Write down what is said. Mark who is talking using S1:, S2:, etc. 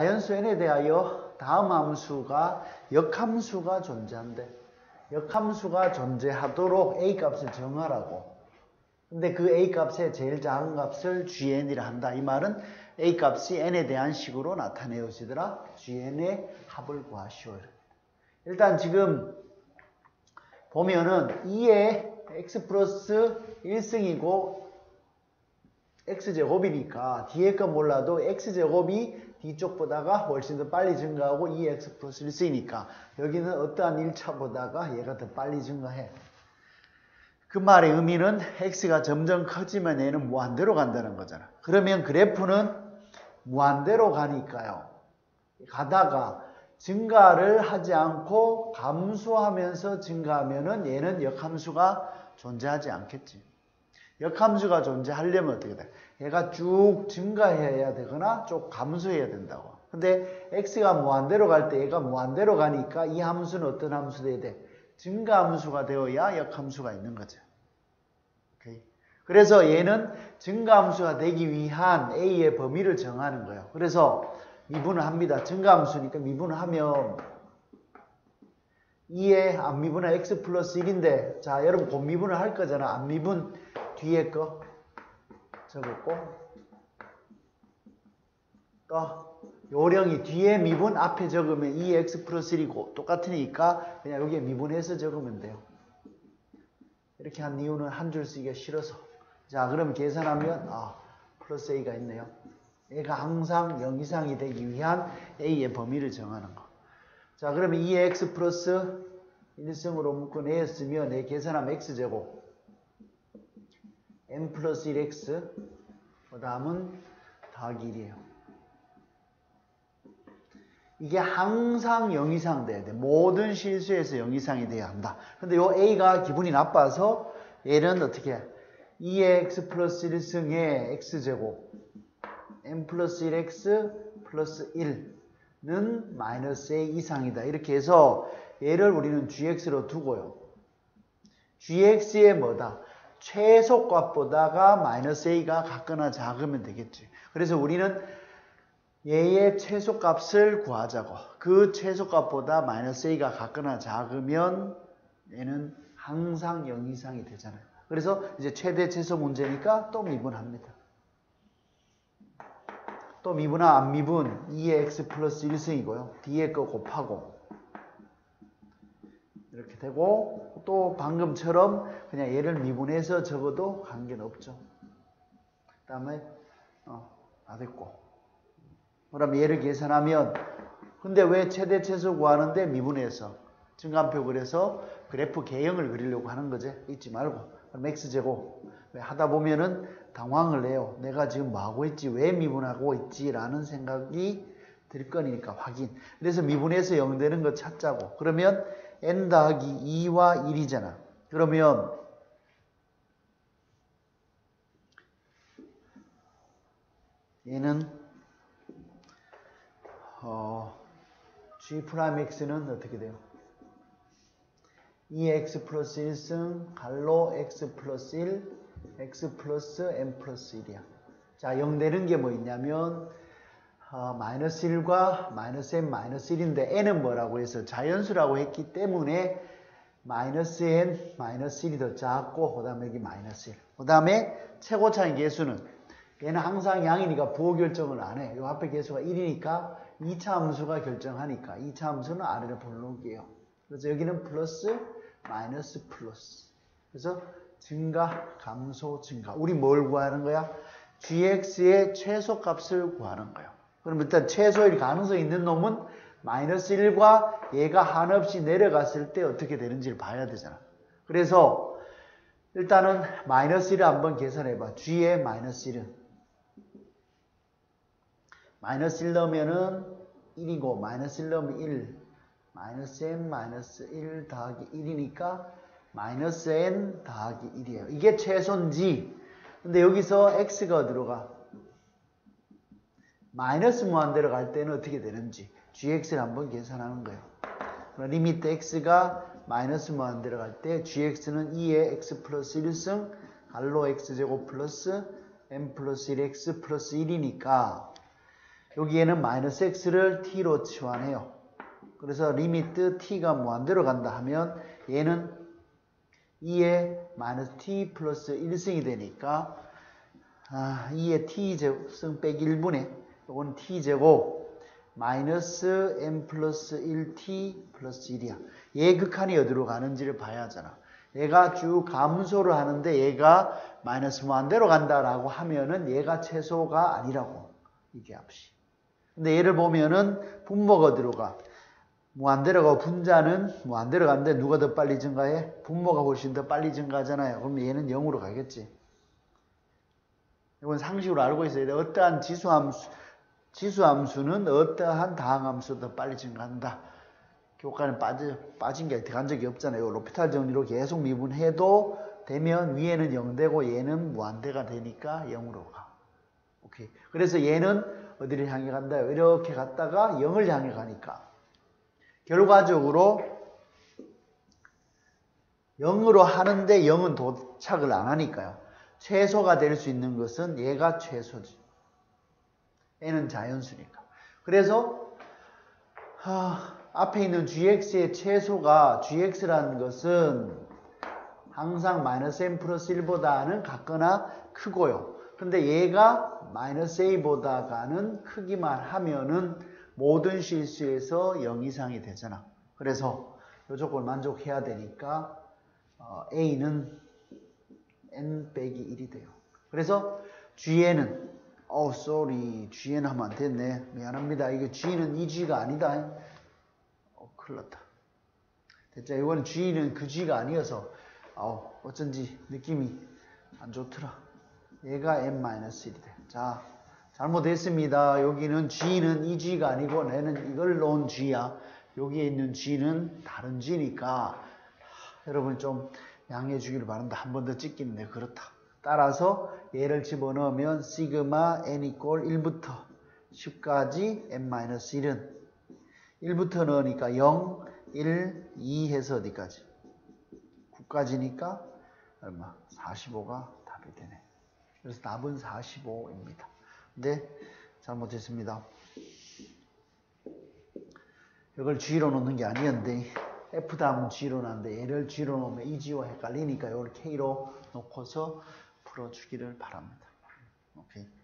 S1: 자연수 n에 대하여 다음 함수가 역함수가 존재한대. 역함수가 존재하도록 a 값을 정하라고. 근데 그 a 값의 제일 작은 값을 gn이라 한다. 이 말은 a 값이 n에 대한 식으로 나타내어지더라. gn의 합을 구하시오. 일단 지금 보면은 2의 x 플러스 1승이고 x제곱이니까 뒤에 거 몰라도 x제곱이 뒤쪽보다가 훨씬 더 빨리 증가하고 2x 플러스 1승이니까 여기는 어떠한 1차보다가 얘가 더 빨리 증가해. 그 말의 의미는 x가 점점 커지면 얘는 무한대로 간다는 거잖아. 그러면 그래프는 무한대로 가니까요. 가다가 증가를 하지 않고 감소하면서 증가하면은 얘는 역함수가 존재하지 않겠지. 역함수가 존재하려면 어떻게 돼? 얘가 쭉 증가해야 되거나 쭉 감소해야 된다고. 근데 x가 무한대로 갈 때 얘가 무한대로 가니까 이 함수는 어떤 함수 돼야 돼? 증가함수가 되어야 역함수가 있는 거죠. 오케이. 그래서 얘는 증가함수가 되기 위한 a의 범위를 정하는 거예요. 그래서 미분을 합니다. 증가함수니까 미분을 하면 2의 앞미분은 x 플러스 1인데 자 여러분 곧 미분을 할 거잖아. 앞미분 뒤에 거 적었고 또 요령이 뒤에 미분 앞에 적으면 2x 플러스 1이고 똑같으니까 그냥 여기에 미분해서 적으면 돼요. 이렇게 한 이유는 한 줄 쓰기가 싫어서. 자 그럼 계산하면 플러스 a가 있네요. 얘가 항상 0 이상이 되기 위한 a의 범위를 정하는 거. 자 그러면 2x 플러스 1승으로 묶어내었으면 얘 계산하면 x제곱 n 플러스 1x 그 다음은 더하기 1이에요. 이게 항상 0 이상 돼야 돼. 모든 실수에서 0 이상이 돼야 한다. 근데 요 a가 기분이 나빠서 얘는 어떻게 해? 2x 플러스 1승의 x제곱 n 플러스 1x 플러스 1는 마이너스 a 이상이다. 이렇게 해서 얘를 우리는 gx로 두고요. gx의 뭐다? 최소값보다가 마이너스 a가 같거나 작으면 되겠지. 그래서 우리는 얘의 최소값을 구하자고. 그 최소값보다 마이너스 a가 같거나 작으면 얘는 항상 0 이상이 되잖아요. 그래서 이제 최대 최소 문제니까 또 미분합니다. 또 미분하 앞미분 2의 x 플러스 1승이고요. 뒤에 거 곱하고 이렇게 되고 또 방금처럼 그냥 얘를 미분해서 적어도 관계는 없죠. 그 다음에 다 됐고 그럼 얘를 계산하면 근데 왜 최대 최소 구하는데 미분해서 증가함표 그려서 그래프 개형을 그리려고 하는 거지. 잊지 말고. 그럼 x제곱 왜 하다 보면은 당황을 해요. 내가 지금 뭐 하고 있지? 왜 미분하고 있지? 라는 생각이 들 거니까 확인. 그래서 미분해서 0 되는 거 찾자고. 그러면 n 더하기 2와 1이잖아. 그러면 얘는 g'x는 어떻게 돼요? 2x 플러스 1승 갈로 x 플러스 1 x 플러스 n 플러스 1이야. 자, 0 되는 게 뭐 있냐면 마이너스 1과 마이너스 n 마이너스 1인데 n은 뭐라고 해서 자연수라고 했기 때문에 마이너스 n 마이너스 1이 더 작고 그 다음에 여기 마이너스 1. 그 다음에 최고차의 개수는 얘는 항상 양이니까 부호 결정을 안 해. 요 앞에 개수가 1이니까 2차 함수가 결정하니까 2차 함수는 아래로 볼록이에요. 그래서 여기는 플러스 마이너스 플러스. 그래서 증가, 감소, 증가. 우리 뭘 구하는 거야? gx의 최소값을 구하는 거예요. 그럼 일단 최소일 가능성이 있는 놈은 마이너스 1과 얘가 한없이 내려갔을 때 어떻게 되는지를 봐야 되잖아. 그래서 일단은 마이너스 1을 한번 계산해봐. g의 마이너스 1은 마이너스 1 넣으면은 1이고 마이너스 1 넣으면 1 마이너스 n 마이너스 1 더하기 1이니까 마이너스 n 더하기 1이에요. 이게 최소인지. 근데 여기서 x가 어디로 가? 마이너스 무한대로 갈 때는 어떻게 되는지 gx를 한번 계산하는 거예요. 리미트 x가 마이너스 무한대로 갈 때 gx는 2의 x 플러스 1승 갈로 x제곱 플러스 n 플러스 1x 플러스 1이니까 여기에는 마이너스 x를 t로 치환해요. 그래서 리미트 t가 무한대로 간다 하면 얘는 2의 마이너스 t 플러스 1승이 되니까 2의 t승 빼기 1분의 이건 t제곱 마이너스 m 플러스 1t 플러스 1이야. 얘 극한이 어디로 가는지를 봐야 하잖아. 얘가 쭉 감소를 하는데 얘가 마이너스 무한대로 간다라고 하면은 얘가 최소가 아니라고 이게 합시. 근데 얘를 보면은 분모가 어디로 가? 무한대로 가고 분자는 무한대로 가는데 누가 더 빨리 증가해? 분모가 훨씬 더 빨리 증가하잖아요. 그럼 얘는 0으로 가겠지. 이건 상식으로 알고 있어야 돼. 어떠한 지수함수는 어떠한 다항함수 더 빨리 증가한다. 교과는 빠진 게 들어간 적이 없잖아요. 로피탈 정리로 계속 미분해도 되면 위에는 0되고 얘는 무한대가 되니까 0으로 가. 오케이. 그래서 얘는 어디를 향해 간다요? 이렇게 갔다가 0을 향해 가니까 결과적으로 0으로 하는데 0은 도착을 안 하니까요. 최소가 될 수 있는 것은 얘가 최소지. 얘는 자연수니까. 그래서 앞에 있는 gx의 최소가 gx라는 것은 항상 마이너스 m 플러스 1보다는 같거나 크고요. 근데 얘가 마이너스 a보다가는 크기만 하면은 모든 실수에서 0 이상이 되잖아. 그래서 이 조건을 만족해야 되니까 a는 n 빼기 1이 돼요. 그래서 g는 gn 하면 안 됐네. 미안합니다. 이게 g는 이 g가 아니다. 큰일 났다. 됐죠? 이거는 g는 그 g가 아니어서 어쩐지 느낌이 안 좋더라. 얘가 n-1이 돼. 자, 잘못했습니다. 여기는 g는 이 g가 아니고 얘는 이걸 놓은 g야. 여기에 있는 g는 다른 g니까 여러분 좀 양해해 주기를 바란다. 한 번 더 찍기는 그렇다. 따라서 얘를 집어넣으면 시그마 n 이꼴 1부터 10까지 n-1은 1부터 넣으니까 0, 1, 2 해서 어디까지? 9까지니까 얼마? 45가 답이 되네. 그래서 답은 45입니다. 네, 잘못했습니다. 이걸 G로 놓는 게 아니었는데 F 다음은 G로 나는데 얘를 G로 놓으면 이 G와 헷갈리니까 이걸 K로 놓고서 풀어주기를 바랍니다. 오케이.